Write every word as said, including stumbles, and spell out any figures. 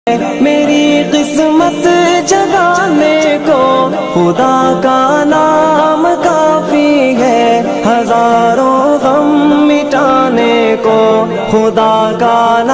मेरी किस्मत जगाने को खुदा का नाम काफी है, हजारों गम मिटाने को खुदा का